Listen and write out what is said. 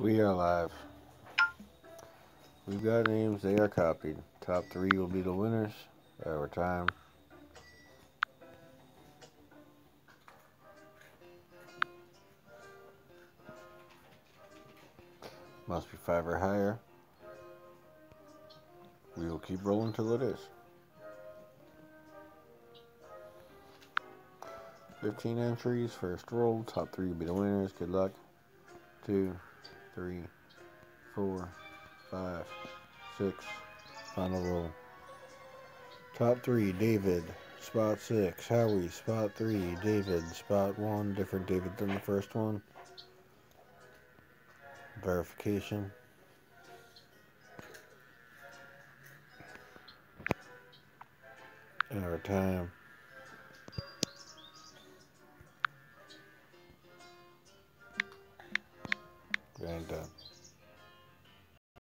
We are live. We've got names, they are copied. Top three will be the winners. Our time. Must be 5 or higher. We will keep rolling till it is. 15 entries, first roll. Top three will be the winners. Good luck. 2, 3, 4, 5, 6. Final roll. Top three, David. Spot 6, Howie. Spot 3, David. Spot 1, different David than the first one. Verification. Our time. And done.